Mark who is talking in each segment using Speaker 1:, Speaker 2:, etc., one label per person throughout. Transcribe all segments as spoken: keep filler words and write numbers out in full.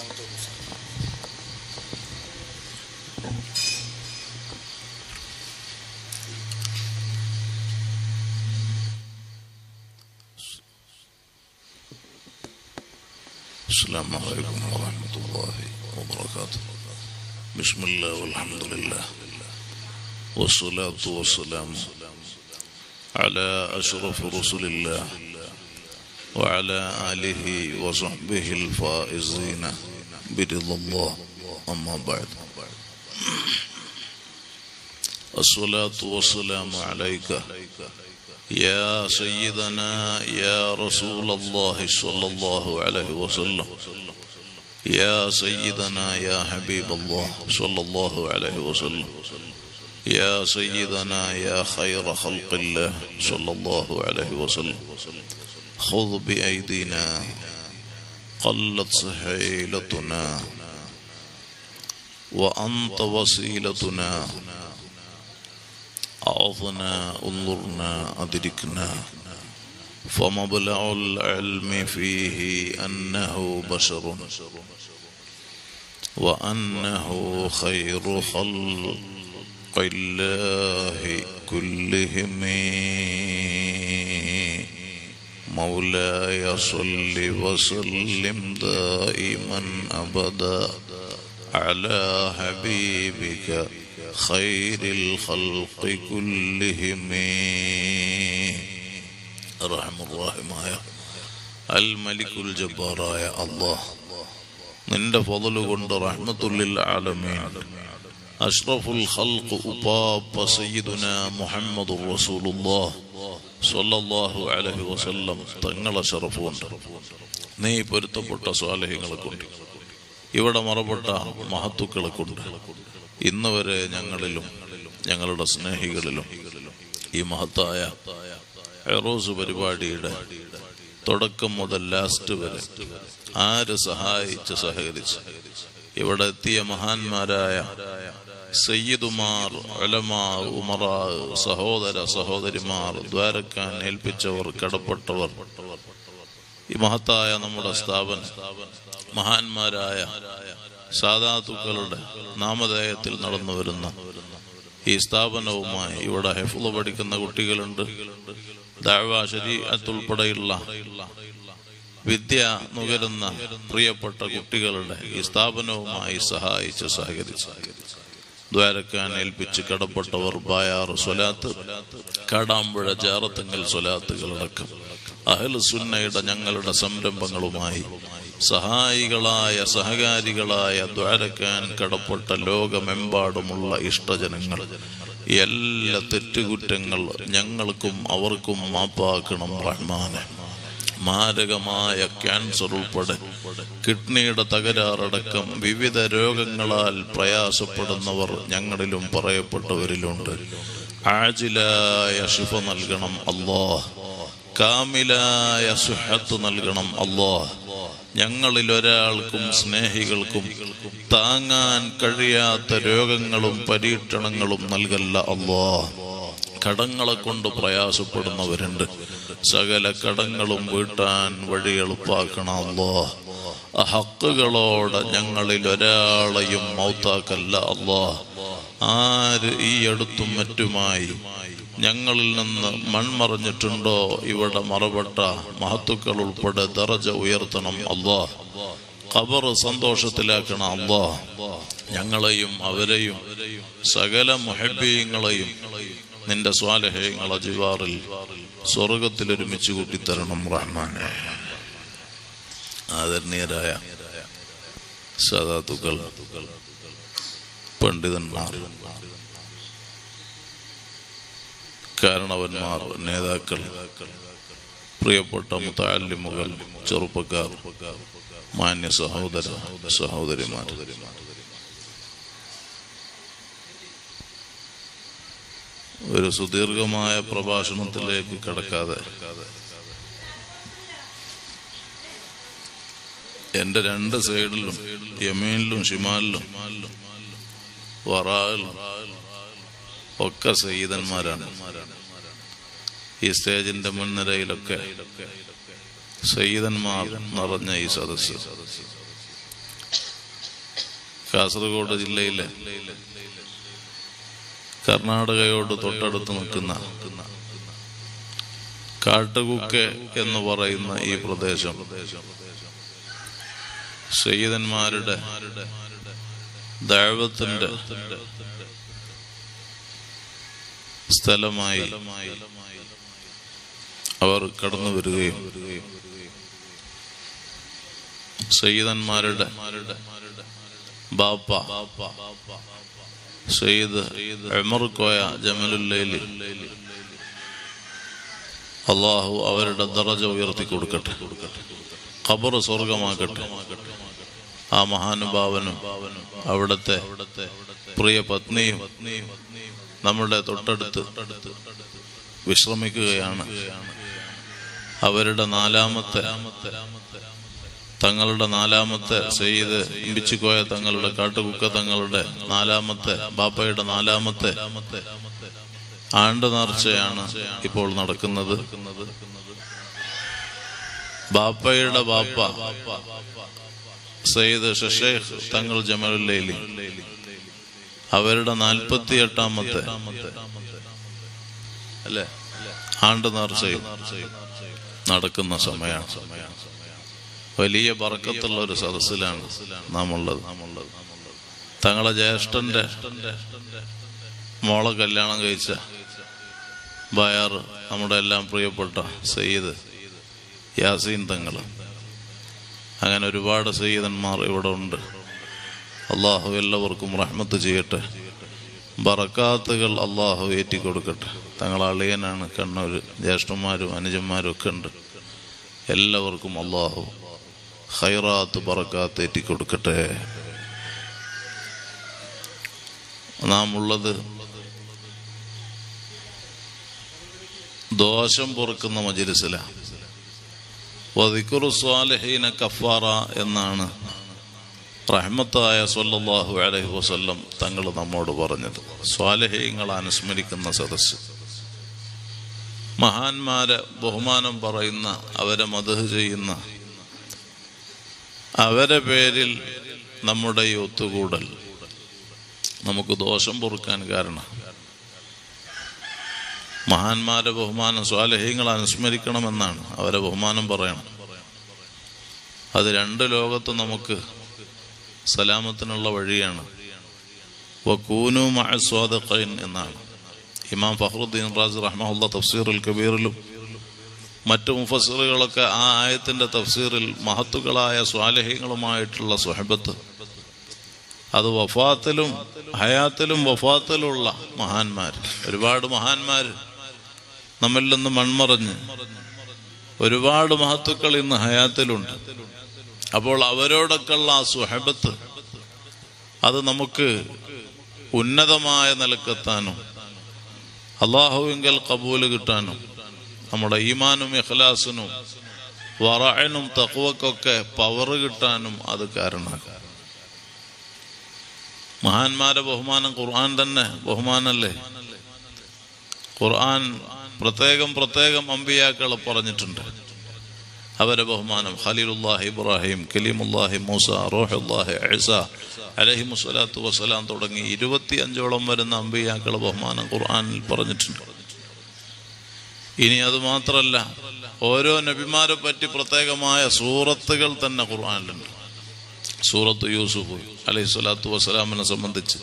Speaker 1: السلام عليكم ورحمة الله وبركاته. بسم الله والحمد لله والصلاة والسلام على أشرف رسل الله وعلى آله وصحبه الفائزين برضا الله. أما بعد، الصلاة والسلام عليك يا سيدنا يا رسول الله صلى الله عليه وسلم، يا سيدنا يا حبيب الله صلى الله عليه وسلم، يا سيدنا يا خير خلق الله صلى الله عليه وسلم. خذ بأيدينا قلت سهيلتنا وأنت وسيلتنا، أعظنا انظرنا أدركنا، فمبلغ العلم فيه أنه بشر وأنه خير خلق الله كلهم. مولاي صل وسلم دائما أبدا على حبيبك خير الخلق كلهم. الرحمن الرحيم الملك الجبار يا الله، നിന്റെ ഫضل കൊണ്ട് റഹ്മത്തുൽ ആലമീൻ അഷ്റഫുൽ ഖൽഖ് ഉപ്പാപ്പ സയ്യിദുനാ മുഹമ്മദുർ റസൂലുള്ളാഹ് സ്വല്ലല്ലാഹു അലൈഹി വസല്ലം തങ്ങളെ ശറഫ് കൊണ്ട് നീ പൊരുത്തപ്പെട്ട സ്വാലിഹീങ്ങളെ കൊണ്ട് ഇവിടെ മറപ്പെട്ട മഹത്തുക്കളെ കൊണ്ട് ഇന്ന് വരെ ഞങ്ങളിലും ഞങ്ങളുടെ സ്നേഹികളിലും ഈ മഹത്തായ എറോസ് പരിപാടിയുടെ തുടക്കം മുതൽ ലാസ്റ്റ് വരെ ആര് സഹായിച്ച് സഹകരിച്ച് ഇവിടെ എത്തിയ മഹാന്മാരായ സയ്യിദുമാർ, ഉലമാ, ഉമറാ, സഹോദര സഹോദരിമാർ, ദ്വാരക്കാൻ ഏൽപ്പിച്ചവർ, കടപ്പെട്ടവർ, ഈ മഹത്തായ നമ്മുടെ സ്ഥാപനം മഹാന്മാരായ സാദാത്തുക്കളുടെ നാമധേയത്തിൽ നടന്നു വരുന്ന ഈ സ്ഥാപനവുമായി ഇവിടെ ഹിഫ്ള് പഠിക്കുന്ന കുട്ടികളുണ്ട്. ദഅ്വാ ശരീഅത്ത് ഉൾപ്പെടെയുള്ള വിദ്യ നുകരുന്ന പ്രിയപ്പെട്ട കുട്ടികളുടെ ഈ സ്ഥാപനവുമായി സഹായിച്ച് സഹകരിച്ച് ദ്വാരക്കാൻ ഏൽപ്പിച്ച് കടപ്പെട്ടവർ, ബായാർ സ്വലാത്ത്, കാടാമ്പുഴ ജാറത്തുങ്കൽ സ്വലാത്തുകളടക്കം അഹ്ലു സുന്നയുടെ ഞങ്ങളുടെ സംരംഭങ്ങളുമായി സഹായികളായ സഹകാരികളായ ദ്വാരക്കാൻ കടപ്പെട്ട ലോകമെമ്പാടുമുള്ള ഇഷ്ടജനങ്ങൾ, എല്ലാ തെറ്റുകുറ്റങ്ങൾ ഞങ്ങൾക്കും അവർക്കും മാപ്പാക്കണം റഹ്മാനെ. മാരകമായ ക്യാൻസർ ഉൾപ്പെടെ കിഡ്നിയുടെ തകരാറടക്കം വിവിധ രോഗങ്ങളാൽ പ്രയാസപ്പെടുന്നവർ ഞങ്ങളിലും പറയപ്പെട്ടവരിലുണ്ട്. ആജിലായ ശിഫ നൽകണം അല്ലാഹ്, കാമിലായ സുഹത്ത് നൽകണം അല്ലാഹ്. ഞങ്ങളിൽ ഒരാൾക്കും സ്നേഹികൾക്കും താങ്ങാൻ കഴിയാത്ത രോഗങ്ങളും പരീക്ഷണങ്ങളും നൽകല്ല അല്ലാഹ്. കടങ്ങളെ കൊണ്ട് പ്രയാസപ്പെടുന്നവരുണ്ട്, സകല കടങ്ങളും വീട്ടാൻ വഴി എളുപ്പാക്കണം അല്ലാഹ്. ഹക്കുകളോടെ ഞങ്ങളിൽ ഒരാളെയും മൗത്താക്കല്ല അല്ലാഹ്. ആര് ഈ അടുത്തും മറ്റുമായി ഞങ്ങളിൽ നിന്ന് മൺമറഞ്ഞിട്ടുണ്ടോ ഇവിടെ മറപ്പെട്ട മഹത്തുക്കൾ ഉൾപ്പെടെ ദറജ ഉയർത്തണം അല്ലാഹ്. ഖബർ സന്തോഷത്തിലാക്കണം അല്ലാഹ്. ഞങ്ങളെയും അവരെയും സകല മുഹബ്ബീങ്ങളെയും നിന്റെ സ്വാലിഹീങ്ങളെ ജിവാറിൽ സ്വർഗത്തിൽ ഒരുമിച്ച് കൂട്ടിത്തരണം റഹ്മാനെ. ആദരണീയരായ സാദാത്തുക്കൾ, പണ്ഡിതന്മാർ, കാരണവന്മാർ, നേതാക്കൾ, പ്രിയപ്പെട്ട മുതഅല്ലിമുകൾ, ചെറുപ്പക്കാർ, മാന്യ സഹോദര സഹോദരിമാർ, ഒരു സുദീർഘമായ പ്രഭാഷണത്തിലേക്ക് കടക്കാതെ എന്റെ രണ്ട് സൈഡിലും യമീനിലും ഷിമാലിലും വറായിലും ഒക്കെ സയ്യിദന്മാരാണ്. ഈ സ്റ്റേജിന്റെ മുൻനിരയിലൊക്കെ സയ്യിദന്മാർ നിറഞ്ഞ ഈ സദസ്സ് കാസർഗോഡ് ജില്ലയിലെ കർണാടകയോട് തൊട്ടടുത്ത് നിൽക്കുന്ന കാട്ടുകുക്കെ എന്ന് പറയുന്ന ഈ പ്രദേശം സയ്യിദന്മാരുടെ ദഅവത്തിന്റെ സ്ഥലമായി അവർ കടന്നു വരികയും സയ്യിദന്മാരുടെ ബാപ്പ സയ്യിദ് ഉമർ കോയ ജമലുല്ലൈലി അള്ളാഹു അവരുടെ ദറജ ഉയർത്തി കൊടുക്കട്ടെ, ഖബർ സ്വർഗമാക്കട്ടെ. ആ മഹാനുഭാവനും അവിടുത്തെ പ്രിയ പത്നിയും നമ്മുടെ തൊട്ടടുത്ത് വിശ്രമിക്കുകയാണ്. അവരുടെ നാലാമത്തെ തങ്ങളുടെ നാലാമത്തെ സയ്യിദ് ഇമ്പിച്ചിക്കോയ തങ്ങളുടെ കാട്ടുകുക്ക തങ്ങളുടെ നാലാമത്തെ ബാപ്പയുടെ നാലാമത്തെ ആണ്ട് നേർച്ചയാണ് ഇപ്പോൾ നടക്കുന്നത്. ബാപ്പയുടെ ബാപ്പ സയ്യിദ് ഷഷേഖ് തങ്ങൾ ജമലുല്ലൈലി അവരുടെ നാൽപ്പത്തി എട്ടാമത്തെ അല്ലെ ആണ്ട് നേർച്ചയും നടക്കുന്ന സമയമാണ്. വലിയ ബർക്കത്തുള്ള ഒരു സദസ്സിലാണ് നാം ഉള്ളത്. തങ്ങളെ ജ്യേഷ്ഠന്റെ മോളെ കല്യാണം കഴിച്ച ബയാർ നമ്മുടെ എല്ലാം പ്രിയപ്പെട്ട സയ്യിദ് യാസീൻ തങ്ങൾ, അങ്ങനെ ഒരുപാട് സയ്യിദന്മാർ ഇവിടെ ഉണ്ട്. അള്ളാഹു എല്ലാവർക്കും റഹ്മത്ത് ചെയ്യട്ടെ, ബറക്കാത്തുകൾ അള്ളാഹു ഏറ്റിക്കൊടുക്കട്ടെ. തങ്ങളെ അളിയനാണ് കണ്ണൂർ, ജ്യേഷ്ഠന്മാരും അനുജന്മാരും ഒക്കെ ഉണ്ട്. എല്ലാവർക്കും അള്ളാഹു ഖൈറാത്ത് ബറക്കാത്ത് ഏറ്റിക്കൊടുക്കട്ടെ. നാം ഉള്ളത് ദോഷം പൊറുക്കുന്ന മജ്‌ലിസിലാണ്. വദിക്റു സ്വാലിഹീന കഫാറ എന്നാണ് റഹ്മത്തായ സ്വല്ലല്ലാഹു അലൈഹി വസല്ലം തങ്ങൾ നമ്മോട് പറഞ്ഞത്. സ്വാലിഹീങ്ങളെ അനുസ്മരിക്കുന്ന സദസ്സ്, മഹാന്മാരെ ബഹുമാനം പറയുന്ന, അവരെ മദ്ഹ് ചെയ്യുന്ന, അവരെ പേരിൽ നമ്മുടെ ഈ ഒത്തുകൂടൽ നമുക്ക് ദോഷം പൊറുക്കാൻ കാരണം. മഹാന്മാരെ ബഹുമാനം, സ്വാലിഹീങ്ങളെ അനുസ്മരിക്കണമെന്നാണ്, അവരെ ബഹുമാനം പറയണം. അത് രണ്ട് ലോകത്ത് നമുക്ക് സലാമത്തിനുള്ള വഴിയാണ്. വകൂനു മഅ സ്വാദിഖീൻ എന്നാണ് ഇമാം ഫഖ്റുദ്ദീൻ റാസി റഹ്മഹുല്ലാഹ് തഫ്സീറുൽ കബീറിലും മറ്റു മുഫസ്സിറുകളൊക്കെ ആ ആയത്തിന്റെ തഫ്സീറിൽ മഹത്തുക്കളായ സ്വാലിഹീങ്ങളുമായിട്ടുള്ള സുഹബത്ത്, അത് വഫാത്തിലും ഹയാത്തിലും വഫാത്തിലുള്ള മഹാന്മാർ, ഒരുപാട് മഹാന്മാർ നമ്മിൽ നിന്ന് മൺമറഞ്ഞ് ഒരുപാട് മഹത്തുക്കൾ ഇന്ന് ഹയാത്തിലുണ്ട്. അപ്പോൾ അവരോടൊക്കെയുള്ള ആ സുഹബത്ത് അത് നമുക്ക് ഉന്നതമായ നിലക്കെത്താനും അള്ളാഹുവിങ്കൽ ഖബൂല് കിട്ടാനും നമ്മുടെ ഈമാനും ഇഖ്ലാസിനും വറഅനും തഖ്വക്കൊക്കെ പവർ കിട്ടാനും അത് കാരണമാകും. മഹാന്മാരെ ബഹുമാനം ഖുർആൻ തന്നെ ബഹുമാനല്ലേ. ഖുർആൻ പ്രത്യേകം പ്രത്യേകം അമ്പിയാക്കളെ പറഞ്ഞിട്ടുണ്ട്, അവരെ ബഹുമാനം. ഖലീലുല്ലാഹി ഇബ്രാഹിം, കലീമുല്ലാഹി മൂസ, റൂഹുല്ലാഹി ഈസ അലൈഹിമുസ്സലാത്തു വസ്സലാം തുടങ്ങി ഇരുപത്തി അഞ്ചോളം വരുന്ന അമ്പിയാക്കളെ ബഹുമാനം ഖുർആനിൽ പറഞ്ഞിട്ടുണ്ട്. ഇനി അത് മാത്രല്ല, ഓരോ നബിമാരെ പറ്റി പ്രത്യേകമായ സൂറത്തുകൾ തന്നെ ഖുർആനിലുണ്ട്. സൂറത്ത് യൂസുഫ് അലൈഹി സ്വലാത്തു വസ്സലാമിനെ സംബന്ധിച്ച്,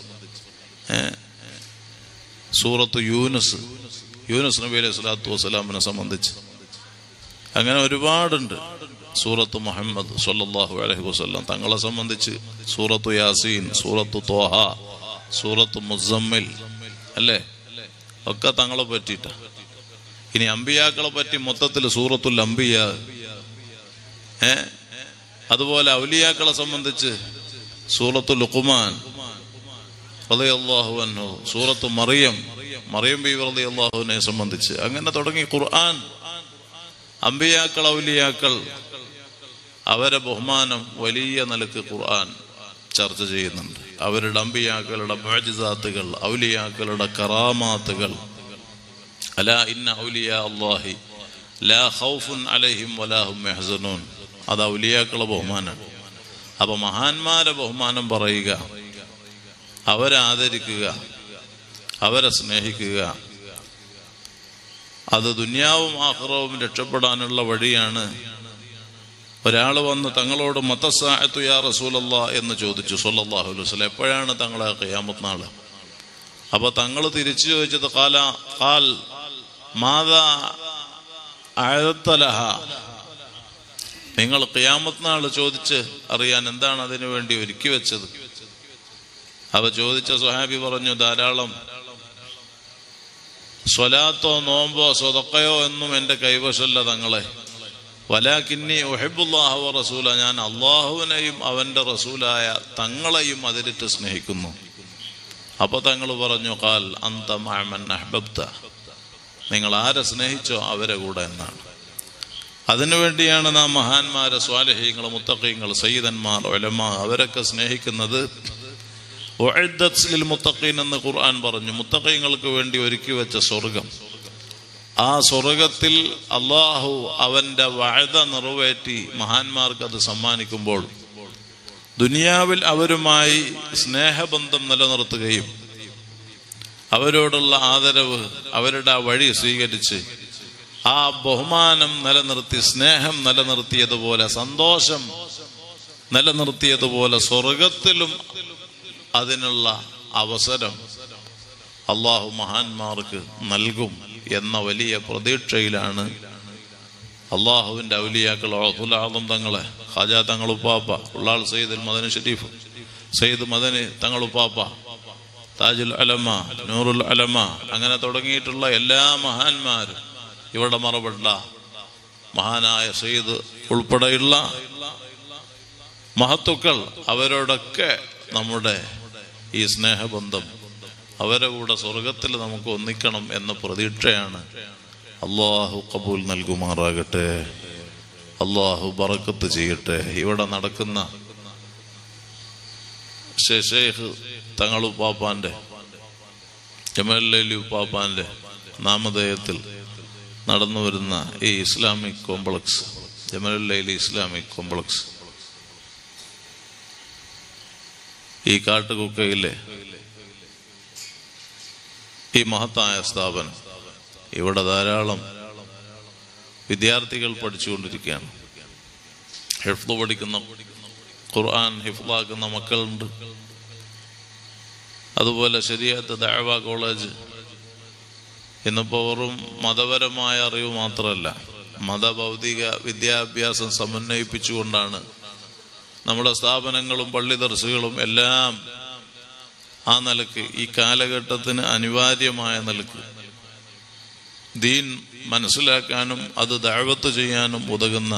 Speaker 1: സൂറത്ത് യൂനുസ് യൂനുസ് നബി അലൈഹി സ്വലാത്തു വസ്സലാമിനെ സംബന്ധിച്ച്, അങ്ങനെ ഒരുപാടുണ്ട്. സൂറത്ത് മുഹമ്മദ് സ്വല്ലല്ലാഹു അലൈഹി വസല്ലം തങ്ങളെ സംബന്ധിച്ച് സൂറത്ത് യാസീൻ, സൂറത്ത് ത്വാഹ, സൂറത്ത് മുസമ്മിൽ അല്ലേ, ഒക്കെ തങ്ങളെ പറ്റിയിട്ട. ഇനി അമ്പിയാക്കളെ പറ്റി മൊത്തത്തിൽ സൂറത്തുൽ അംബിയ, ഏ അതുപോലെ ഔലിയാക്കളെ സംബന്ധിച്ച് സൂറത്തുൽ ലുഖ്മാൻ റളിയല്ലാഹു അൻഹു, സൂറത്തു മറിയം മറിയം ബീവി റളിയല്ലാഹുവിനെ സംബന്ധിച്ച്, അങ്ങനെ തുടങ്ങി ഖുർആൻ അമ്പിയാക്കൾ ഔലിയാക്കൾ അവരെ ബഹുമാനം വലിയ നിലക്ക് ഖുർആൻ ചർച്ച ചെയ്യുന്നുണ്ട്. അവരുടെ അമ്പിയാക്കളുടെ മുഅ്ജിസാത്തുകൾ, ഔലിയാക്കളുടെ കറാമാത്തുകൾ. അലാ ഇന്ന ഔലിയാ അല്ലാഹി ലാ ഖൗഫുൻ അലൈഹിം വലാ ഹും യഹ്സനൂൻ, അത് ഔലിയാക്കളുടെ ബഹുമാനാണ്. അപ്പൊ മഹാന്മാരെ ബഹുമാനം പറയുക, അവരെ ആദരിക്കുക, അവരെ സ്നേഹിക്കുക, അത് ദുനിയാവും ആഖിറവും രക്ഷപ്പെടാനുള്ള വഴിയാണ്. ഒരാൾ വന്ന് തങ്ങളോട് മതസ്സാഅത്തു യാ റസൂലല്ലാഹ് എന്ന് ചോദിച്ചു സല്ലല്ലാഹു അലൈഹി വസല്ലം, എപ്പോഴാണ് തങ്ങളെ ഖിയാമത്ത് നാൾ? അപ്പൊ തങ്ങൾ തിരിച്ചു ചോദിച്ചത് ഖാല ഖാൽ മാദാ അഅദത ലഹ, നിങ്ങൾ ഖിയാമത്ത് നാൾ ചോദിച്ച് അറിയാൻ എന്താണ് അതിനു വേണ്ടി ഒരുക്കി വെച്ചത്? അവ ചോദിച്ച സ്വഹാബി പറഞ്ഞു, ധാരാളം സ്വലാത്തോ നോമ്പോ സ്വതക്കയോ എന്നും എൻ്റെ കൈവശമല്ല തങ്ങളെ, വലാകിന്നി ഉഹിബ്ബുല്ലാഹ വ റസൂല, ഞാൻ അള്ളാഹുവിനെയും അവൻ്റെ റസൂലായ തങ്ങളെയും അതിരിട്ട് സ്നേഹിക്കുന്നു. അപ്പൊ തങ്ങൾ പറഞ്ഞു, ഖാൽ അന്ത മഅ മൻ അഹ്ബബ്ത, നിങ്ങൾ ആരെ സ്നേഹിച്ചോ അവരെ കൂടെ എന്നാണ്. അതിനുവേണ്ടിയാണ് നാം മഹാന്മാരെ, സ്വാലിഹീങ്ങൾ, മുത്തഖീങ്ങൾ, സയ്യിദന്മാർ, ഉലമാ അവരൊക്കെ സ്നേഹിക്കുന്നത്. ഉഇദ്ദത് ലിൽ മുത്തഖീൻ എന്ന് ഖുർആൻ പറഞ്ഞു, മുത്തഖീങ്ങൾക്ക് വേണ്ടി ഒരുക്കി വെച്ച സ്വർഗം. ആ സ്വർഗത്തിൽ അള്ളാഹു അവന്റെ വഅദ നിറവേറ്റി മഹാന്മാർക്ക് അത് സമ്മാനിക്കുമ്പോൾ ദുനിയാവിൽ അവരുമായി സ്നേഹബന്ധം നിലനിർത്തുകയും അവരോടുള്ള ആദരവ്, അവരുടെ ആ വഴി സ്വീകരിച്ച് ആ ബഹുമാനം നിലനിർത്തി, സ്നേഹം നിലനിർത്തിയതുപോലെ, സന്തോഷം നിലനിർത്തിയതുപോലെ സ്വർഗത്തിലും അതിനുള്ള അവസരം അള്ളാഹു മഹാന്മാർക്ക് നൽകും എന്ന വലിയ പ്രതീക്ഷയിലാണ് അള്ളാഹുവിൻ്റെ ഔലിയാക്കൾ ഔസുൽ ആദം തങ്ങളെ, ഖാജ തങ്ങളുപ്പാപ്പ, ഉള്ളാൾ സയ്യിദുൽ മദനി ഷരീഫ്, സയ്യിദ് മദനി തങ്ങളുപ്പാപ്പ, താജുൽ അലമ, നൂറുൽ അലമ, അങ്ങനെ തുടങ്ങിയിട്ടുള്ള എല്ലാ മഹാന്മാരും, ഇവിടെ മറപ്പെട്ട മഹാനായ സയ്യിദ് ഉൾപ്പെടെയുള്ള മഹത്തുക്കൾ, അവരോടൊക്കെ നമ്മുടെ ഈ സ്നേഹബന്ധം, അവരെ കൂടെ സ്വർഗത്തിൽ നമുക്ക് ഒന്നിക്കണം എന്ന പ്രതീക്ഷയാണ്. അള്ളാഹു കബൂൽ നൽകുമാറാകട്ടെ, അള്ളാഹു ബറക്കത്ത് ചെയ്യട്ടെ. ഇവിടെ നടക്കുന്ന ഷെയ്ഖ് തങ്ങളുപ്പാപ്പാന്റെ, ജമാലുൽ ഉപ്പാപ്പാന്റെ നാമധേയത്തിൽ നടന്നു വരുന്ന ഈ Islamic complex, Jamalul Islamic complex, ഈ കാട്ടുകുക്കയിലെ ഈ മഹത്തായ സ്ഥാപനം, ഇവിടെ ധാരാളം വിദ്യാർത്ഥികൾ പഠിച്ചുകൊണ്ടിരിക്കുകയാണ്. ഹിഫ്ള് പഠിക്കുന്ന, ഖുർആൻ ഹിഫ്ളാക്കുന്ന മക്കളുണ്ട്. അതുപോലെ ശരീഅത്ത് ദഅവ കോളേജ്, ഇന്നിപ്പോൾ വെറും മതപരമായ അറിവ് മാത്രമല്ല, മതഭൗതിക വിദ്യാഭ്യാസം സമന്വയിപ്പിച്ചുകൊണ്ടാണ് നമ്മുടെ സ്ഥാപനങ്ങളും പള്ളി ദർസുകളും എല്ലാം ആ നിലക്ക്, ഈ കാലഘട്ടത്തിന് അനിവാര്യമായ നിലക്ക് ദീൻ മനസ്സിലാക്കാനും അത് ദഅവത്ത് ചെയ്യാനും ഉതകുന്ന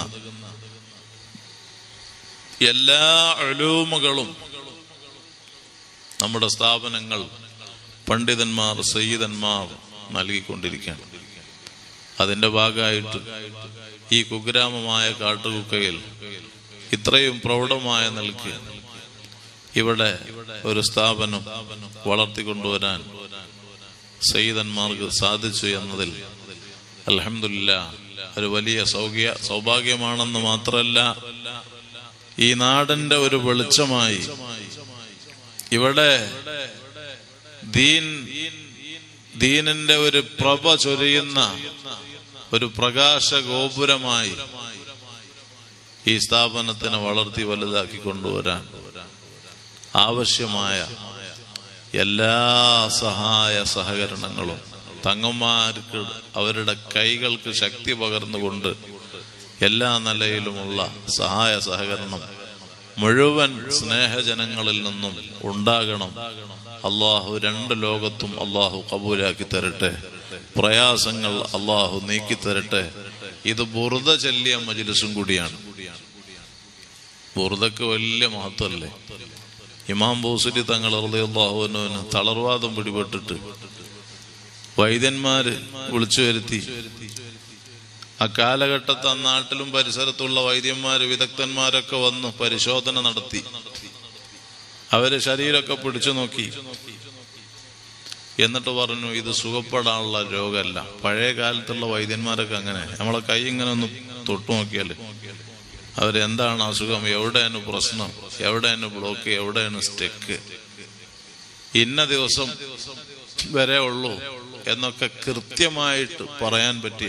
Speaker 1: എല്ലാ ഉലൂമുകളും നമ്മുടെ സ്ഥാപനങ്ങൾ, പണ്ഡിതന്മാർ, സയ്യിദന്മാർ നൽകിക്കൊണ്ടിരിക്കുകയാണ്. അതിൻ്റെ ഭാഗമായിട്ട് ഈ കുഗ്രാമമായ കാട്ടുകുക്കയിൽ ഇത്രയും പ്രൗഢമായ നിലക്ക് ഇവിടെ ഒരു സ്ഥാപനം വളർത്തിക്കൊണ്ടുവരാൻ സയ്യിദന്മാർക്ക് സാധിച്ചു എന്നതിൽ അൽഹംദുലില്ലാഹ് ഒരു വലിയ സൗഖ്യ സൗഭാഗ്യമാണെന്ന് മാത്രമല്ല, ഈ നാടിന്റെ ഒരു വെളിച്ചമായി, ഇവിടെ ദീൻ ദീനിന്റെ ഒരു പ്രഭ ചൊരിയുന്ന ഒരു പ്രകാശ ഗോപുരമായി ഈ സ്ഥാപനത്തിനെ വളർത്തി വലുതാക്കി കൊണ്ടുവരാൻ ആവശ്യമായ എല്ലാ സഹായ സഹകരണങ്ങളും തങ്ങന്മാർക്ക് അവരുടെ കൈകൾക്ക് ശക്തി പകർന്നുകൊണ്ട് എല്ലാ നിലയിലുമുള്ള സഹായ സഹകരണം മുഴുവൻ സ്നേഹജനങ്ങളിൽ നിന്നും ഉണ്ടാകണം. അള്ളാഹു രണ്ട് ലോകത്തും അള്ളാഹു കബൂലാക്കി തരട്ടെ, പ്രയാസങ്ങൾ അള്ളാഹു നീക്കി തരട്ടെ. ഇത് ബുർദ ചൊല്ലിയ മജ്ലിസും കൂടിയാണ്. ബുർദക്ക് വലിയ മഹത്വമല്ലേ. ഇമാം ബൂസരി തങ്ങൾ റളിയല്ലാഹു അൻഹു തളർവാദം പിടിപെട്ടിട്ട് വൈദ്യന്മാര് വിളിച്ചു വരുത്തി. ആ കാലഘട്ടത്ത് ആ നാട്ടിലും പരിസരത്തുള്ള വൈദ്യന്മാര്, വിദഗ്ധന്മാരൊക്കെ വന്ന് പരിശോധന നടത്തി. അവര് ശരീരമൊക്കെ പിടിച്ചു നോക്കി. എന്നിട്ട് പറഞ്ഞു, ഇത് സുഖപ്പെടാനുള്ള രോഗമല്ല. പഴയ കാലത്തുള്ള വൈദ്യന്മാരൊക്കെ അങ്ങനെ, നമ്മളെ കൈ ഇങ്ങനെ ഒന്ന് തൊട്ടു നോക്കിയാല് അവരെന്താണ് അസുഖം, എവിടെയാണ് പ്രശ്നം, എവിടെയാണ് ബ്ലോക്ക്, എവിടെയാണ് സ്റ്റെക്ക്, ഇന്ന ദിവസം വരെ ഉള്ളൂ എന്നൊക്കെ കൃത്യമായിട്ട് പറയാൻ പറ്റിയ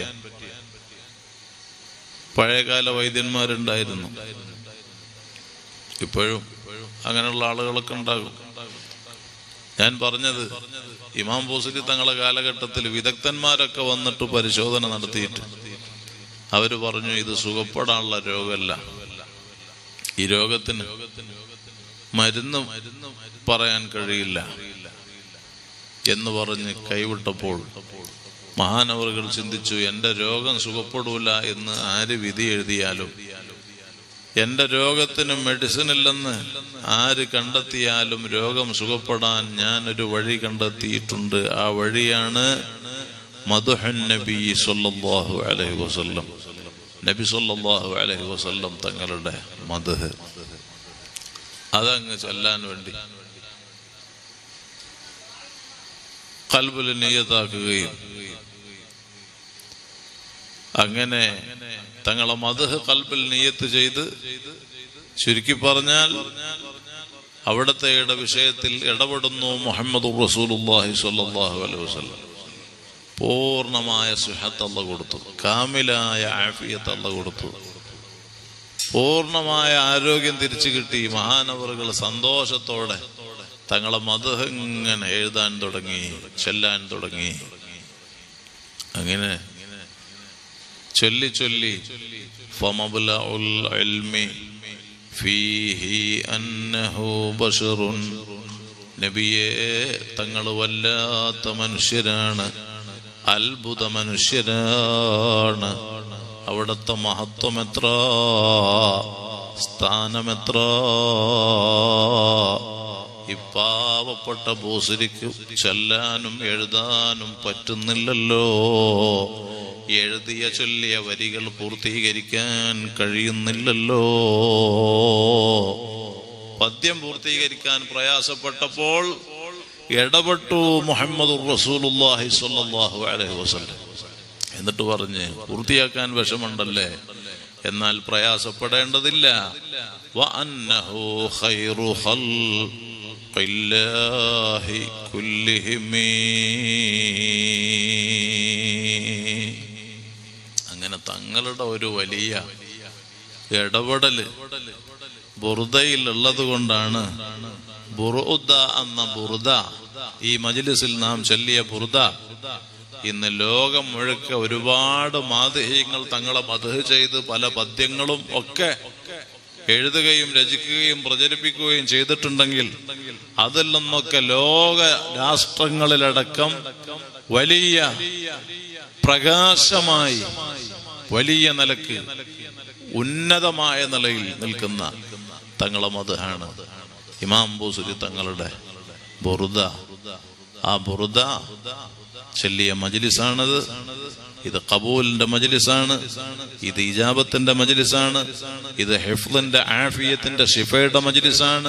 Speaker 1: പഴയകാല വൈദ്യന്മാരുണ്ടായിരുന്നു. ഇപ്പോഴും അങ്ങനെയുള്ള ആളുകളൊക്കെ ഉണ്ടാകും. ഞാൻ പറഞ്ഞത് ഇമാം ബൂസരി തങ്ങളെ കാലഘട്ടത്തിൽ വിദഗ്ധന്മാരൊക്കെ വന്നിട്ട് പരിശോധന നടത്തിയിട്ട് അവര് പറഞ്ഞു, ഇത് സുഖപ്പെടാനുള്ള രോഗമല്ല, ഈ രോഗത്തിന് മരുന്ന് പറയാൻ കഴിയില്ല എന്ന് പറഞ്ഞ് കൈവിട്ടപ്പോൾ മഹാനവറുകൾ ചിന്തിച്ചു, എന്റെ രോഗം സുഖപ്പെടൂല എന്ന് ആര് വിധി എഴുതിയാലും, എന്റെ രോഗത്തിന് മെഡിസിൻ ഇല്ലെന്ന് ആര് കണ്ടെത്തിയാലും രോഗം സുഖപ്പെടാൻ ഞാനൊരു വഴി കണ്ടെത്തിയിട്ടുണ്ട്. ആ വഴിയാണ് മദ്ഹുൻ നബി സല്ലല്ലാഹു അലൈഹി വസല്ലം, നബി സല്ലല്ലാഹു അലൈഹി വസല്ലം തങ്ങളുടെ മദ്ഹ്. അതങ്ങ് ചൊല്ലാൻ വേണ്ടി ഖൽബിൽ നിയത്താക്കുകയും അങ്ങനെ തങ്ങളെ മദ്ഹ് ഖൽബിൽ നിയത്ത് ചെയ്ത്, ചുരുക്കി പറഞ്ഞാൽ അവിടത്തെ വിഷയത്തിൽ ഇടപെടുന്നു മുഹമ്മദ് റസൂലുള്ളാഹി സ്വല്ലല്ലാഹു അലൈഹി വസല്ലം. പൂർണ്ണമായ സുഹത്ത് അല്ലാഹു കൊടുത്തു, കാമിലായ ആഫിയത്ത് അല്ലാഹു കൊടുത്തു, പൂർണ്ണമായ ആരോഗ്യം തിരിച്ചു കിട്ടി. മഹാനവറുകൾ സന്തോഷത്തോടെ തങ്ങളെ മദ്ഹ് ഇങ്ങനെ എഴുതാൻ തുടങ്ങി, ചൊല്ലാൻ തുടങ്ങി. അങ്ങനെ ചൊല്ലി ചൊല്ലി ഫമബ്ലഉൽ ഇൽമി ഫീഹി അന്നഹു ബശറുൻ, നബിയെ തങ്ങൾ വല്ലാത്ത മനുഷ്യരാണ്, അത്ഭുത മനുഷ്യരാണ്. അവിടുത്തെ മഹത്വം എത്ര, സ്ഥാനമെത്ര. ഈ പാവപ്പെട്ട ബൂസരിക്ക് ചൊല്ലാനും എഴുതാനും പറ്റുന്നില്ലല്ലോ, എഴുതിയ ചൊല്ലിയ വരികൾ പൂർത്തീകരിക്കാൻ കഴിയുന്നില്ലല്ലോ. പദ്യം പൂർത്തീകരിക്കാൻ പ്രയാസപ്പെട്ടപ്പോൾ ഇടപെട്ടു മുഹമ്മദുർ റസൂലുള്ളാഹി സ്വല്ലല്ലാഹു അലൈഹി വസല്ലം. എന്നിട്ട് പറഞ്ഞ്, പൂർത്തിയാക്കാൻ വിഷമുണ്ടല്ലേ, എന്നാൽ പ്രയാസപ്പെടേണ്ടതില്ല. വഅന്നഹു ഖൈറു ഖൽഖില്ലാഹി കുല്ലിഹിം. അങ്ങനെ തങ്ങളുടെ ഒരു വലിയ ഇടപെടല് ബുർദയിൽ ഉള്ളത് കൊണ്ടാണ് ബുറുദ എന്ന ബുർദ, ഈ മജ്ലിസിൽ നാം ചൊല്ലിയ ബുർദ, ഇന്ന് ലോകം മുഴുക്ക ഒരുപാട് മാദിഹ്യങ്ങൾ തങ്ങളെ മദ്ഹ് ചെയ്ത് പല പദ്യങ്ങളും ഒക്കെ എഴുതുകയും രചിക്കുകയും പ്രചരിപ്പിക്കുകയും ചെയ്തിട്ടുണ്ടെങ്കിൽ അതിൽ നിന്നൊക്കെ ലോക രാഷ്ട്രങ്ങളിലടക്കം വലിയ പ്രകാശമായി വലിയ നിലക്ക് ഉന്നതമായ നിലയിൽ നിൽക്കുന്ന തങ്ങളെ മദ്ഹാണ് ഇമാം ബൂസരി തങ്ങളുടെ ബുർദ. ആ ബുർദ ചൊല്ലിയ മജ്ലിസാണത്. ഇത് ഖബൂലിന്റെ മജ്ലിസാണ്, ഇത് ഇജാബത്തിന്റെ മജ്ലിസാണ്, ഇത് ഹിഫ്ളിന്റെ ആഫിയത്തിന്റെ ശിഫയുടെ മജ്ലിസാണ്.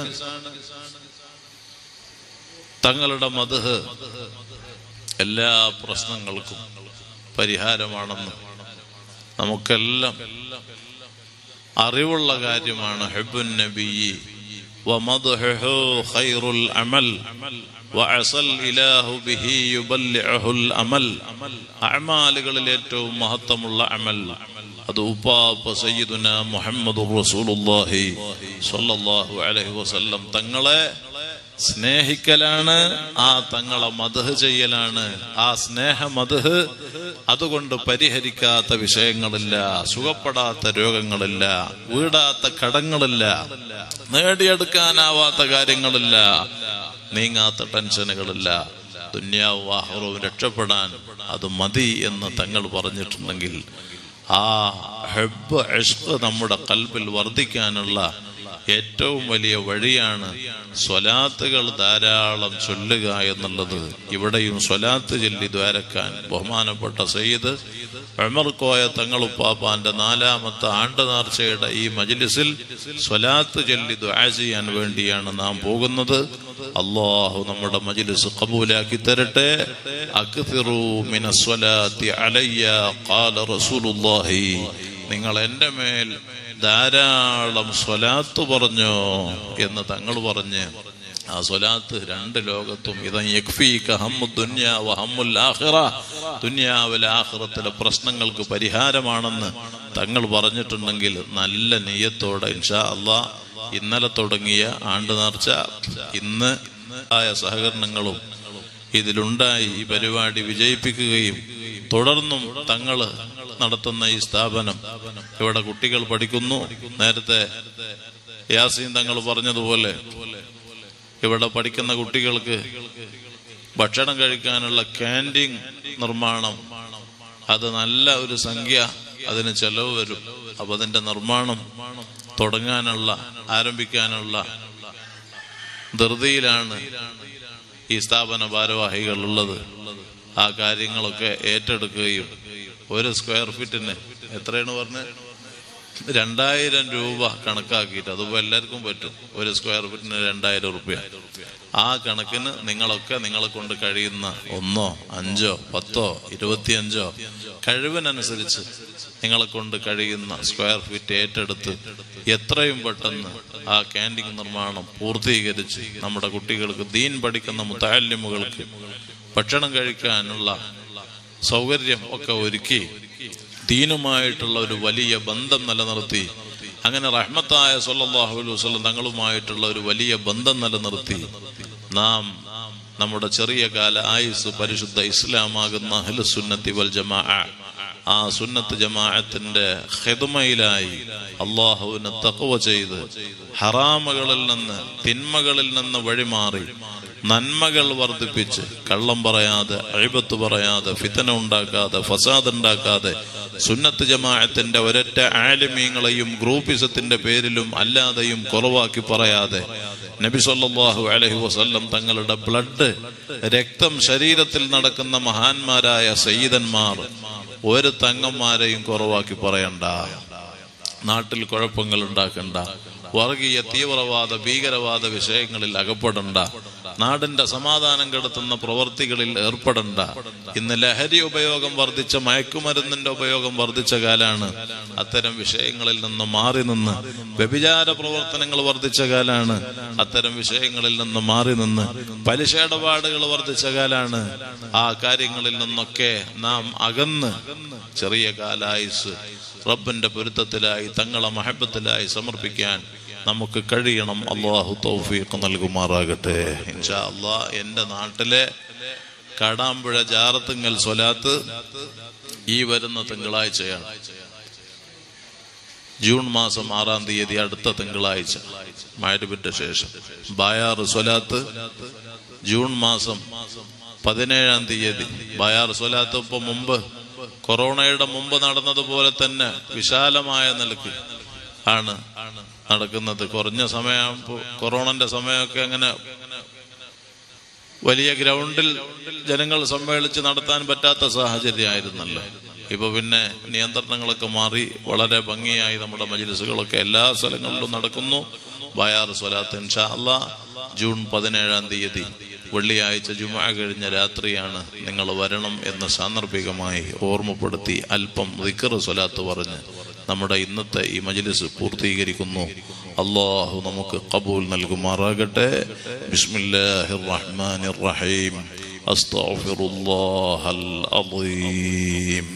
Speaker 1: തങ്ങളുടെ മദ്ഹ് എല്ലാ പ്രശ്നങ്ങൾക്കും പരിഹാരമാണെന്ന് നമുക്കെല്ലാം അറിവുള്ള കാര്യമാണ്. ഹുബ്ബുൻ നബിയ്യി വമദ്ഹുഹു ഖൈറുൽ അമൽ വഅസൽ ഇലാഹു ബിഹി യുബല്ലിഉൽ അമൽ. അഅമാലുകളിൽ ഏറ്റവും മഹത്വമുള്ള അമൽ അത് ഉപ്പാപ്പ സയ്യിദുനാ മുഹമ്മദുർ റസൂലുള്ളാഹി സ്വല്ലല്ലാഹു അലൈഹി വസല്ലം തങ്ങളെ സ്നേഹിക്കലാണ്, ആ തങ്ങളെ മദ്ഹ് ചെയ്യലാണ്. ആ സ്നേഹ മദ്ഹ് അതുകൊണ്ട് പരിഹരിക്കാത്ത വിഷയങ്ങളില്ല, സുഖപ്പെടാത്ത രോഗങ്ങളില്ല, വീടാത്ത കടങ്ങളില്ല, നേടിയെടുക്കാനാവാത്ത കാര്യങ്ങളില്ല, നീങ്ങാത്ത ടെൻഷനുകളില്ല. ദുന്യാവും ആഖിറവും രക്ഷപ്പെടാൻ അത് മതി എന്ന് തങ്ങൾ പറഞ്ഞിട്ടുണ്ടെങ്കിൽ ആ ഹബ്ബ് ഇഷ്ഖ് നമ്മുടെ ഖൽബിൽ വർദ്ധിക്കാനുള്ള ഏറ്റവും വലിയ വഴിയാണ് സ്വലാത്തുകൾ ധാരാളം ചൊല്ലുക എന്നുള്ളത്. ഇവിടെയും സ്വലാത്ത് ചൊല്ലി ദ്വാരക്കാൻ ബഹുമാനപ്പെട്ട സയ്യിദ് ഉമർ കോയ തങ്ങളുപ്പാപ്പാന്റെ നാലാമത്തെ ആണ്ട് നേർച്ചയുടെ ഈ മജ്ലിസിൽ സ്വലാത്ത് ചൊല്ലി ദുആ ചെയ്യാൻ വേണ്ടിയാണ് നാം പോകുന്നത്. അല്ലാഹു നമ്മുടെ മജ്ലിസ് ഖബൂലാക്കി തരട്ടെ. അക്സിറൂ മിനസ് സ്വലാത്തി അലയ്യ ഖാല റസൂലുള്ളാഹി, നിങ്ങൾ എൻ്റെ മേൽ ധാരാളം സ്വലാത്ത് പറഞ്ഞോ എന്ന് തങ്ങൾ പറഞ്ഞ് ആ സ്വലാത്ത് രണ്ട് ലോകത്തും ഇദൻ യക്ഫീക ഹമ്മു ദുനിയ വ ഹമ്മുൽ ആഖിറ, ദുനിയാവിലെ ആഖിറത്തിലെ പ്രശ്നങ്ങൾക്ക് പരിഹാരമാണെന്ന് തങ്ങൾ പറഞ്ഞിട്ടുണ്ടെങ്കിൽ നല്ല നിയ്യത്തോടെ ഇൻഷാ അല്ലാഹ് ഇന്നലെ തുടങ്ങിയ ആണ്ട് നേർച്ച ഇന്ന് ആയ സഹകരണങ്ങളും ഇതിലുണ്ടായി ഈ പരിപാടി വിജയിപ്പിക്കുകയും തുടർന്നും തങ്ങൾ നടത്തുന്ന ഈ സ്ഥാപനം ഇവിടെ കുട്ടികൾ പഠിക്കുന്നു. നേരത്തെ യാസീൻ തങ്ങൾ പറഞ്ഞതുപോലെ ഇവിടെ പഠിക്കുന്ന കുട്ടികൾക്ക് ഭക്ഷണം കഴിക്കാനുള്ള ക്യാൻറ്റീൻ നിർമ്മാണം, അത് നല്ല ഒരു സംഖ്യ അതിന് ചെലവ് വരും. അപ്പൊ അതിന്റെ നിർമ്മാണം തുടങ്ങാനുള്ള ആരംഭിക്കാനുള്ള ധൃതിയിലാണ് ഈ സ്ഥാപന ഭാരവാഹികൾ ഉള്ളത്. ആ കാര്യങ്ങളൊക്കെ ഏറ്റെടുക്കുകയും ഒരു സ്ക്വയർ ഫീറ്റിന് എത്രയാണ് പറഞ്ഞത്, രണ്ടായിരം രൂപ കണക്കാക്കിയിട്ട്, അതിപ്പോൾ എല്ലാവർക്കും പറ്റും, ഒരു സ്ക്വയർ ഫീറ്റിന് രണ്ടായിരം റുപ്യ. ആ കണക്കിന് നിങ്ങളൊക്കെ നിങ്ങളെ കൊണ്ട് കഴിയുന്ന ഒന്നോ അഞ്ചോ പത്തോ ഇരുപത്തിയഞ്ചോ കഴിവിനനുസരിച്ച് നിങ്ങളെ കൊണ്ട് കഴിയുന്ന സ്ക്വയർ ഫീറ്റ് ഏറ്റെടുത്ത് എത്രയും പെട്ടെന്ന് ആ ക്യാൻറ്റീൻ നിർമ്മാണം പൂർത്തീകരിച്ച് നമ്മുടെ കുട്ടികൾക്ക് ദീൻ പഠിക്കുന്ന മുതഅല്ലിമുകൾക്ക് ഭക്ഷണം കഴിക്കാനുള്ള സൗകര്യം ഒക്കെ ഒരുക്കി ദീനുമായിട്ടുള്ള ഒരു വലിയ ബന്ധം നിലനിർത്തി, അങ്ങനെ റഹ്മത്തായ സ്വല്ലല്ലാഹു അലൈഹി വസല്ലം തങ്ങളുമായിട്ടുള്ള ഒരു വലിയ ബന്ധം നിലനിർത്തി നാം നമ്മുടെ ചെറിയ കാല ആയുസ് പരിശുദ്ധ ഇസ്ലാമാകുന്ന അഹ്ലുസ് സുന്നത്തി വൽ ജമാഅ, ആ സുന്നത്ത് ജമാഅത്തിന്റെ ഖിദ്മയിലായി അല്ലാഹുവിനെ തഖ്വ ചെയ്ത് ഹറാമുകളിൽ നിന്ന് തിന്മകളിൽ നിന്ന് വഴിമാറി നന്മകൾ വർദ്ധിപ്പിച്ച് കള്ളം പറയാതെ അഴിബത്ത് പറയാതെ ഫിതന ഉണ്ടാക്കാതെ ഫസാദ് ഉണ്ടാക്കാതെ സുന്നത്ത് ജമാഅത്തിന്റെ ഒരൊറ്റ ആലിമീങ്ങളെയും ഗ്രൂപ്പിസത്തിന്റെ പേരിലും അല്ലാതെയും കുറവാക്കി പറയാതെ നബി സല്ലല്ലാഹു അലൈഹി വസല്ലം തങ്ങളുടെ ബ്ലഡ് രക്തം ശരീരത്തിൽ നടക്കുന്ന മഹാന്മാരായ സയ്യിദന്മാർ ഒരു തങ്ങന്മാരെയും കുറവാക്കി പറയണ്ട, നാട്ടിൽ കുഴപ്പങ്ങൾ ഉണ്ടാക്കണ്ട, വർഗീയ തീവ്രവാദ ഭീകരവാദ വിഷയങ്ങളിൽ അകപ്പെടണ്ട, നാടിന്റെ സമാധാനം കെടുത്തുന്ന പ്രവർത്തികളിൽ ഏർപ്പെടണ്ട. ഇന്ന് ലഹരി ഉപയോഗം വർദ്ധിച്ച, മയക്കുമരുന്നിന്റെ ഉപയോഗം വർദ്ധിച്ച കാലാണ്. അത്തരം വിഷയങ്ങളിൽ നിന്ന് മാറി നിന്ന് വ്യഭിചാര പ്രവർത്തനങ്ങൾ വർദ്ധിച്ച കാലാണ്. അത്തരം വിഷയങ്ങളിൽ നിന്ന് മാറി നിന്ന് പലിശ ഇടപാടുകൾ വർദ്ധിച്ച കാലാണ്. ആ കാര്യങ്ങളിൽ നിന്നൊക്കെ നാം അകന്ന് ചെറിയ കാലായുസ് റബ്ബിന്റെ പൊരുത്തത്തിലായി തങ്ങളെ മഹബത്തിലായി സമർപ്പിക്കാൻ നമുക്ക് കഴിയണം. അല്ലാഹു തൗഫീഖ് നൽകുമാറാകട്ടെ. ഇൻഷാ അല്ലാഹ് എൻ്റെ നാട്ടിലെ കാടാമ്പുഴ ജാറത്തുങ്ങൽ സ്വലാത്ത് ഈ വരുന്ന തിങ്കളാഴ്ചയാണ്, ജൂൺ മാസം ആറാം തീയതി, അടുത്ത തിങ്കളാഴ്ച മഗ്‌രിബിന്റെ ശേഷം. ബായാർ സ്വലാത്ത് ജൂൺ മാസം പതിനേഴാം തീയതി. ബായാർ സ്വലാത്ത് ഇപ്പൊ മുമ്പ് കൊറോണയുടെ മുമ്പ് നടന്നതുപോലെ തന്നെ വിശാലമായ നിലക്ക് ആണ് നടക്കുന്നത്. കുറഞ്ഞ സമയം, കൊറോണന്റെ സമയമൊക്കെ അങ്ങനെ വലിയ ഗ്രൗണ്ടിൽ ജനങ്ങൾ സമ്മേളിച്ച് നടത്താൻ പറ്റാത്ത സാഹചര്യമായിരുന്നല്ലോ. ഇപ്പൊ പിന്നെ നിയന്ത്രണങ്ങളൊക്കെ മാറി വളരെ ഭംഗിയായി നമ്മുടെ മജ്‌ലിസുകളൊക്കെ എല്ലാ സ്ഥലങ്ങളിലും നടക്കുന്നു. ബയാർ സ്വലാത്ത് ഇൻഷാ അല്ലാഹ് ജൂൺ പതിനേഴാം തീയതി വെള്ളിയാഴ്ച ജുമുഅ കഴിഞ്ഞ രാത്രിയാണ്. നിങ്ങൾ വരണം എന്ന് സാന്ദർഭികമായി ഓർമ്മപ്പെടുത്തി അല്പം ദിക്ർ സ്വലാത്ത് പറഞ്ഞ് നമ്മുടെ ഇന്നത്തെ ഈ മജ്‌ലിസ് പൂർത്തീകരിക്കുന്നു. അല്ലാഹു നമുക്ക് ഖബൂൽ നൽകുമാറാകട്ടെ. ബിസ്മില്ലാഹിർ റഹ്മാനിർ റഹീം. അസ്തഗ്ഫിറുല്ലാഹൽ അളീം.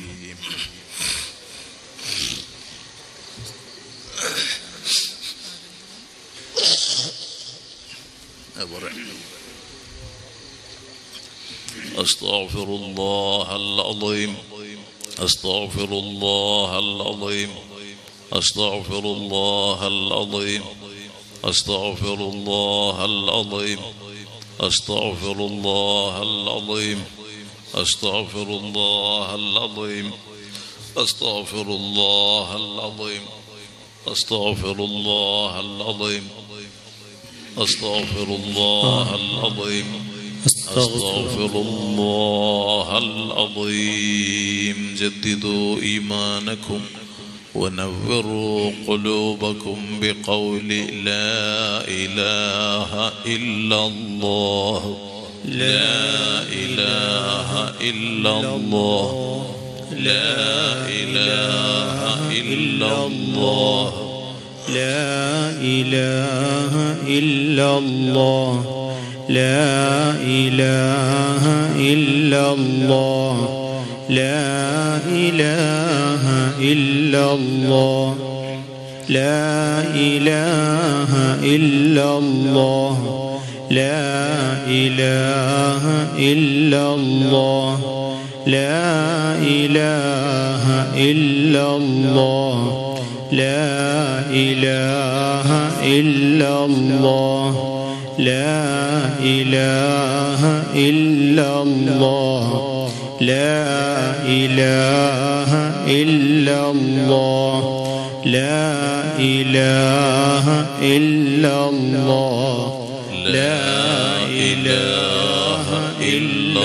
Speaker 1: أستغفر الله العظيم أستغفر الله العظيم أستغفر الله العظيم أستغفر الله العظيم أستغفر الله العظيم أستغفر الله العظيم أستغفر الله العظيم أستغفر الله العظيم أستغفر الله العظيم أستغفر الله العظيم. جددوا إيمانكم ونوروا قلوبكم بقول لا إله إلا الله لا إله إلا الله لا إله إلا الله
Speaker 2: لا إله إلا الله لا إله إلا الله لا إله إلا الله لا إله إلا الله لا إله إلا الله لا إله إلا الله لا إله إلا الله لا إله إلا الله لا إله إلا الله لا إله إلا الله لا إله إلا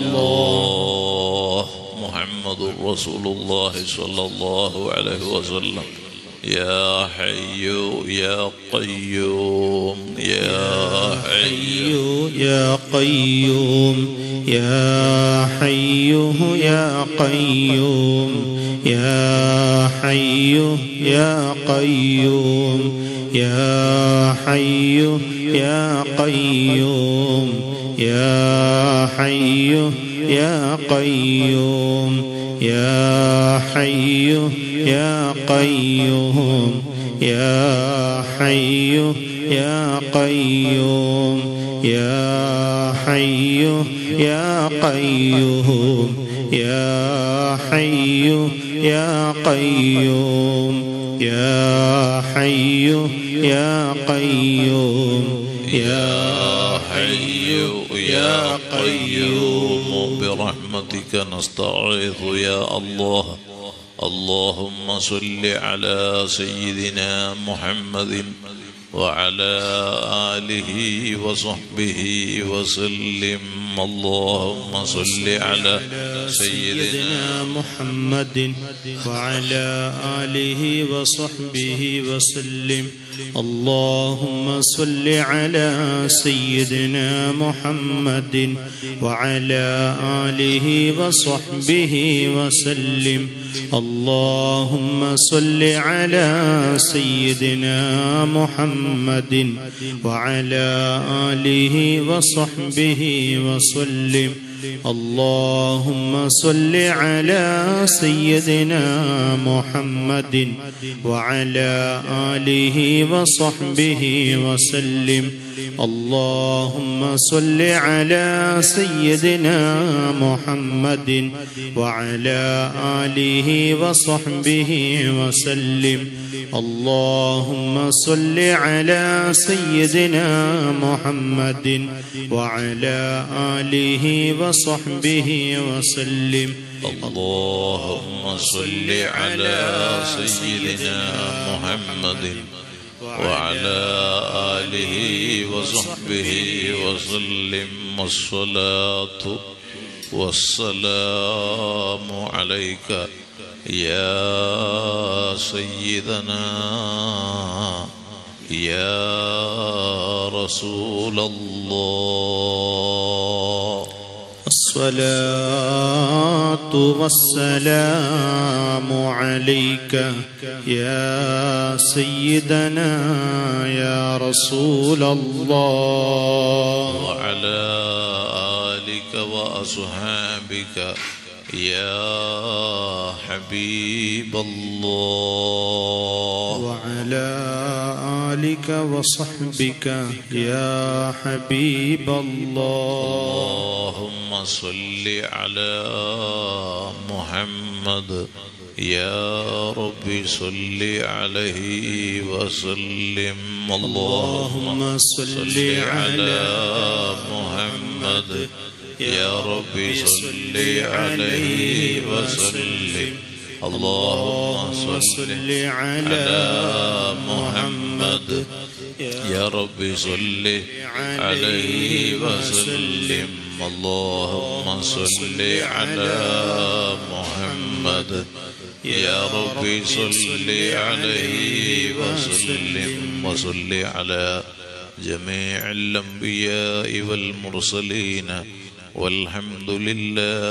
Speaker 2: الله
Speaker 1: محمد رسول الله صلى الله عليه وسلم يا حي يا قيوم يا حي
Speaker 2: يا قيوم يا حي يا قيوم يا حي يا قيوم يا حي يا قيوم يا حي يا قيوم يا حي يا قيوم يا حي يا قيوم يا حي يا قيوم يا حي يا قيوم يا حي يا قيوم يا حي يا قيوم
Speaker 1: برحمتك نستغيث يا الله اللهم صل على سيدنا محمد وعلى آله وصحبه وسلم اللهم صل على سيدنا
Speaker 2: محمد وعلى آله وصحبه وسلم اللهم صل على سيدنا محمد وعلى آله وصحبه وسلم اللهم صل على سيدنا محمد وعلى آله وصحبه وسلم اللهم صل على سيدنا محمد وعلى آله وصحبه وسلم اللهم صل على سيدنا محمد وعلى آله وصحبه وسلم اللهم صل على سيدنا محمد وعلى آله وصحبه وسلم
Speaker 1: اللهم صل على سيدنا محمد وعلى آله وصحبه وسلم والصلاة والسلام عليك يا سيدنا يا رسول الله
Speaker 2: الصلاة والسلام عليك يا سيدنا يا رسول الله
Speaker 1: وعلى آلك وأصحابك يا حبيب الله
Speaker 2: وعلى آلك وصحبك يا حبيب الله
Speaker 1: اللهم صل على محمد يا رب صل عليه وسلم
Speaker 2: اللهم صل على
Speaker 1: محمد يا رب صل عليه وسلم اللهم صل على محمد يا رب صل عليه وسلم اللهم صل على محمد يا رب صل عليه وسلم وصل على جميع الأنبياء والمرسلين والحمد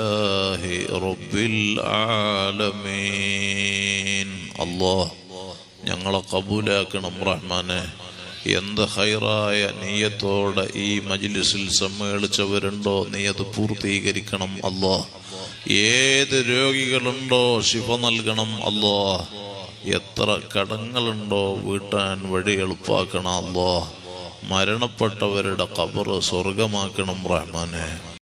Speaker 1: لله رب العالمين. الله ഞങ്ങളെ കബൂലാക്കണം റഹ്മാനെ. എന്ത് ഹൈറായ നീയത്തോടെ ഈ മജ്ലിസിൽ സമ്മേളിച്ചവരുണ്ടോ നീ അത് പൂർത്തീകരിക്കണം അല്ലാ. ഏത് രോഗികളുണ്ടോ ശിഫ നൽകണം അല്ലാ. എത്ര കടങ്ങളുണ്ടോ വീട്ടാൻ വഴി എളുപ്പാക്കണം അല്ലാ. മരണപ്പെട്ടവരുടെ ഖബർ സ്വർഗമാക്കണം റഹ്മാനെ.